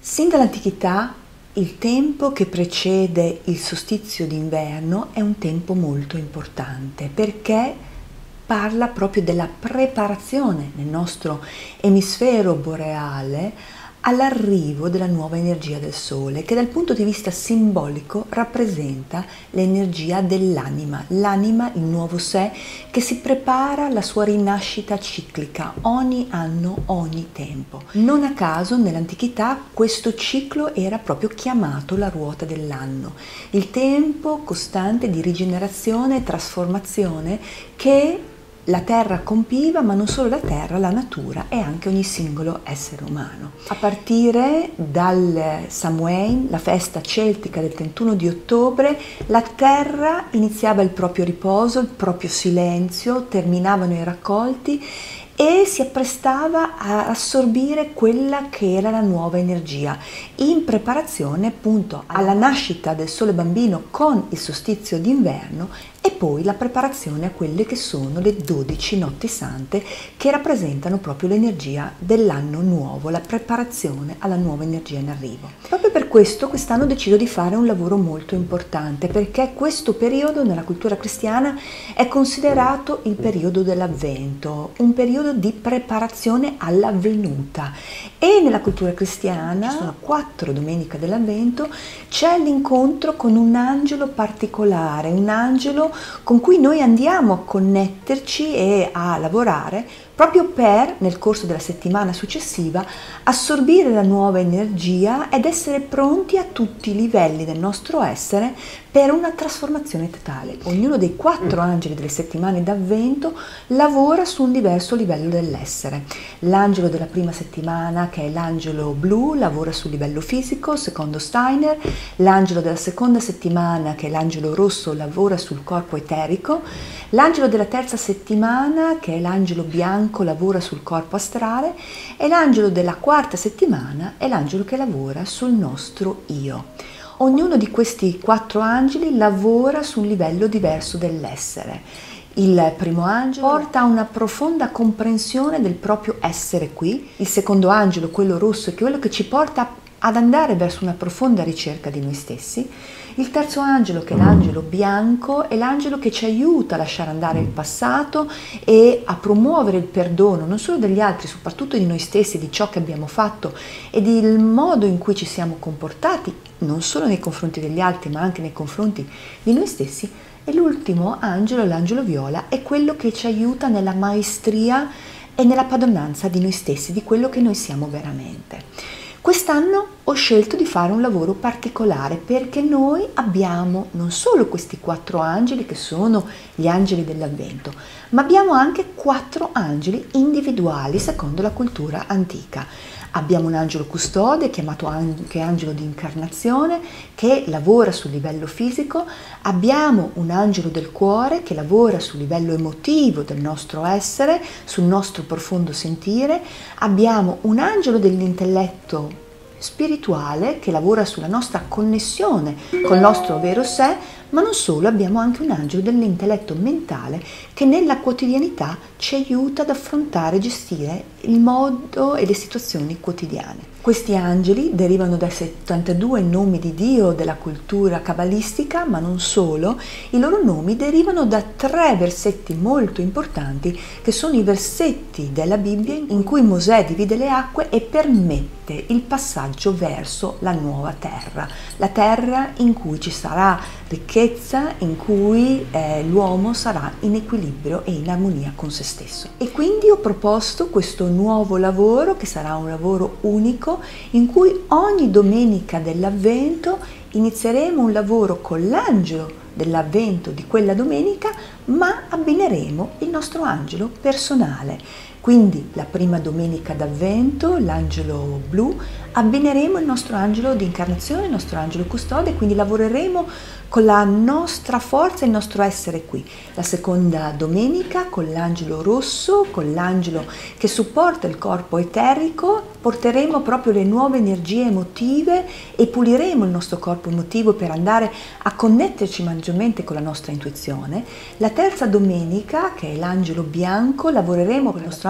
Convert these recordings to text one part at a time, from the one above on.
Sin dall'antichità il tempo che precede il solstizio d'inverno è un tempo molto importante perché parla proprio della preparazione nel nostro emisfero boreale all'arrivo della nuova energia del Sole, che dal punto di vista simbolico rappresenta l'energia dell'anima, l'anima, il nuovo sé, che si prepara alla sua rinascita ciclica ogni anno, ogni tempo. Non a caso nell'antichità questo ciclo era proprio chiamato la ruota dell'anno, il tempo costante di rigenerazione e trasformazione che la terra compiva, ma non solo la terra, la natura e anche ogni singolo essere umano. A partire dal Samhain, la festa celtica del 31 di ottobre, la terra iniziava il proprio riposo, il proprio silenzio, terminavano i raccolti e si apprestava a assorbire quella che era la nuova energia, in preparazione appunto alla nascita del Sole Bambino con il solstizio d'inverno e poi la preparazione a quelle che sono le 12 notti sante che rappresentano proprio l'energia dell'anno nuovo, la preparazione alla nuova energia in arrivo. Proprio per questo quest'anno decido di fare un lavoro molto importante, perché questo periodo nella cultura cristiana è considerato il periodo dell'Avvento, un periodo di preparazione alla venuta, e nella cultura cristiana ci sono 4 domeniche dell'Avvento, c'è l'incontro con un angelo particolare, un angelo con cui noi andiamo a connetterci e a lavorare proprio per, nel corso della settimana successiva, assorbire la nuova energia ed essere pronti a tutti i livelli del nostro essere per una trasformazione totale. Ognuno dei 4 angeli delle settimane d'Avvento lavora su un diverso livello dell'essere. L'angelo della prima settimana, che è l'angelo blu, lavora sul livello fisico, secondo Steiner. L'angelo della seconda settimana, che è l'angelo rosso, lavora sul corpo eterico. L'angelo della terza settimana, che è l'angelo bianco, lavora sul corpo astrale, e l'angelo della quarta settimana è l'angelo che lavora sul nostro io. Ognuno di questi 4 angeli lavora su un livello diverso dell'essere. Il primo angelo porta a una profonda comprensione del proprio essere qui, il secondo angelo, quello rosso, è quello che ci porta ad andare verso una profonda ricerca di noi stessi. Il terzo angelo, che è l'angelo bianco, è l'angelo che ci aiuta a lasciare andare il passato e a promuovere il perdono, non solo degli altri, soprattutto di noi stessi, di ciò che abbiamo fatto e del modo in cui ci siamo comportati, non solo nei confronti degli altri, ma anche nei confronti di noi stessi. E l'ultimo angelo, l'angelo viola, è quello che ci aiuta nella maestria e nella padronanza di noi stessi, di quello che noi siamo veramente. Quest'anno ho scelto di fare un lavoro particolare perché noi abbiamo non solo questi 4 angeli che sono gli angeli dell'Avvento, ma abbiamo anche 4 angeli individuali secondo la cultura antica. Abbiamo un angelo custode, chiamato anche angelo di incarnazione, che lavora sul livello fisico. Abbiamo un angelo del cuore che lavora sul livello emotivo del nostro essere, sul nostro profondo sentire. Abbiamo un angelo dell'intelletto spirituale che lavora sulla nostra connessione col nostro vero sé, ma non solo, abbiamo anche un angelo dell'intelletto mentale che nella quotidianità ci aiuta ad affrontare e gestire il modo e le situazioni quotidiane. Questi angeli derivano dai 72 nomi di Dio della cultura cabalistica, ma non solo, i loro nomi derivano da 3 versetti molto importanti che sono i versetti della Bibbia in cui Mosè divide le acque e permette il passaggio verso la nuova terra, la terra in cui ci sarà ricchezza, in cui l'uomo sarà in equilibrio e in armonia con se stesso. E quindi ho proposto questo nuovo lavoro, che sarà un lavoro unico, in cui ogni domenica dell'Avvento inizieremo un lavoro con l'angelo dell'Avvento di quella domenica, ma abbineremo il nostro angelo personale. Quindi la prima domenica d'Avvento, l'angelo blu, abbineremo il nostro angelo di incarnazione, il nostro angelo custode, quindi lavoreremo con la nostra forza e il nostro essere qui. La seconda domenica con l'angelo rosso, con l'angelo che supporta il corpo eterico, porteremo proprio le nuove energie emotive e puliremo il nostro corpo emotivo per andare a connetterci maggiormente con la nostra intuizione. La terza domenica, che è l'angelo bianco, lavoreremo con il nostro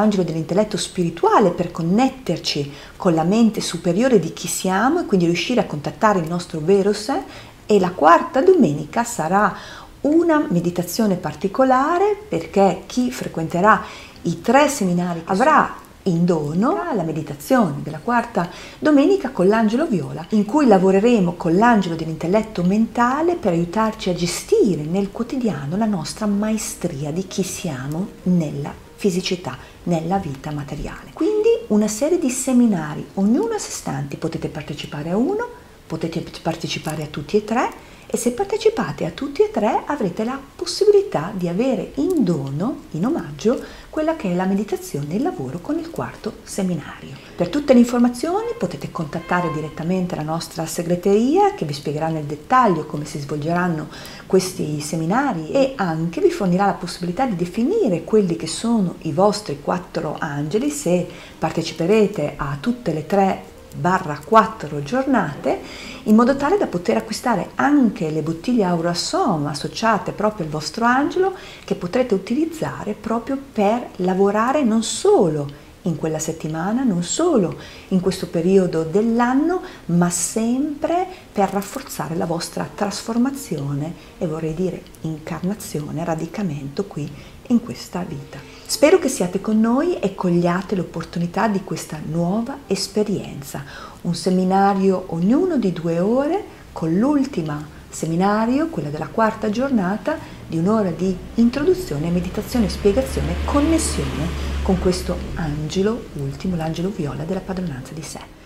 angelo dell'intelletto spirituale per connetterci con la mente superiore di chi siamo e quindi riuscire a contattare il nostro vero sé. E la quarta domenica sarà una meditazione particolare, perché chi frequenterà i 3 seminari avrà in dono la meditazione della quarta domenica con l'angelo viola, in cui lavoreremo con l'angelo dell'intelletto mentale per aiutarci a gestire nel quotidiano la nostra maestria di chi siamo nella fisicità, nella vita materiale. Quindi una serie di seminari, ognuno a sé stanti. Potete partecipare a uno, potete partecipare a tutti e 3, e se partecipate a tutti e 3 avrete la possibilità di avere in dono, in omaggio, quella che è la meditazione e il lavoro con il quarto seminario. Per tutte le informazioni potete contattare direttamente la nostra segreteria, che vi spiegherà nel dettaglio come si svolgeranno questi seminari e anche vi fornirà la possibilità di definire quelli che sono i vostri 4 angeli se parteciperete a tutte le 3/4 giornate, in modo tale da poter acquistare anche le bottiglie Aurasom associate proprio al vostro angelo, che potrete utilizzare proprio per lavorare non solo in quella settimana, non solo in questo periodo dell'anno, ma sempre per rafforzare la vostra trasformazione e vorrei dire incarnazione, radicamento qui in questa vita. Spero che siate con noi e cogliate l'opportunità di questa nuova esperienza, un seminario ognuno di 2 ore, con l'ultima seminario, quella della quarta giornata, di 1 ora di introduzione, meditazione, spiegazione e connessione con questo angelo ultimo, l'angelo viola della padronanza di sé.